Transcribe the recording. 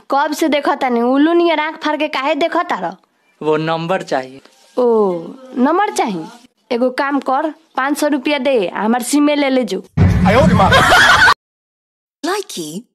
कब से देखा तानी उल्लू नियर आँख फाड़ के काहे देखा तारा? वो नंबर चाहिए। ओ नंबर चाहिए? एगो काम कर 500 रुपया दे हमार सिम ले ले जो। Likey